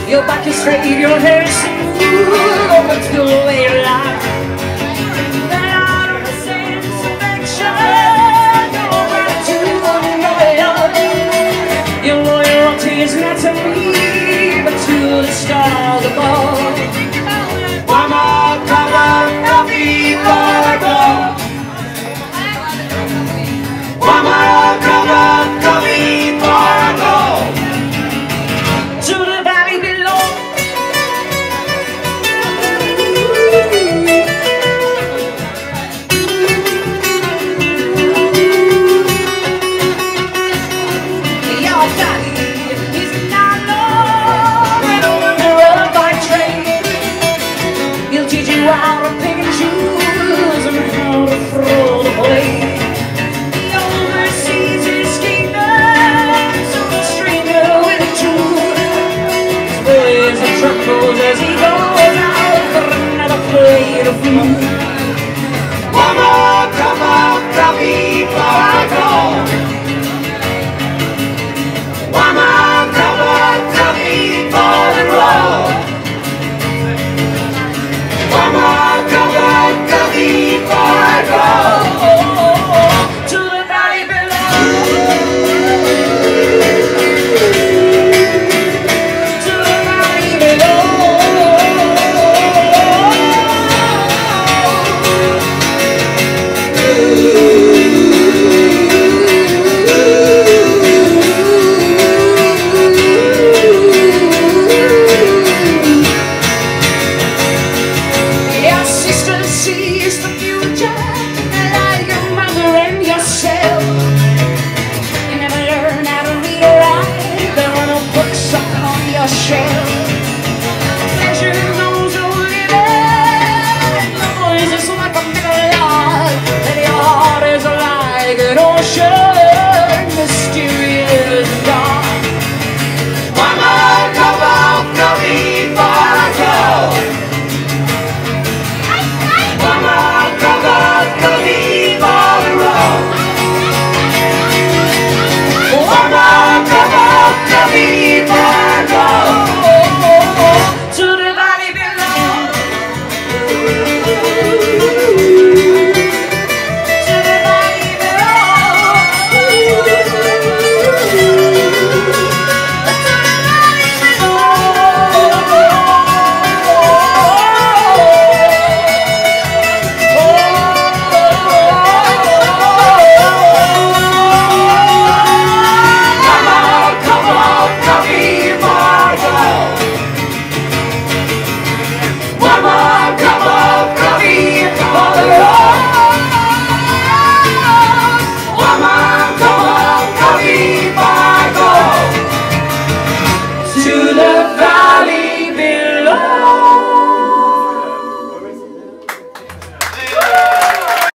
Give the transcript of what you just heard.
Your back is straight, your hair is smooth, open to the way you lie. Then out of a sense of action, your gratitude and your love. Your loyalty is not to me, but to the stars above. One more cup of coffee for I go. One more cup of coffee for I go. To the valley below. Your daddy is not long over the road by train. He'll teach you how to pick and choose and how to throw the blade. He oversees his kingdom, so the stranger with a truth. His boys and truckles as he goes out for another plate of food. One more cup of coffee before I go. One more cup of coffee for the road. One more cup of coffee before I go. To the valley below. To the valley below. Your sister sees the future like your mother and yourself. You never learn how to read or write. There are no books upon your shelf.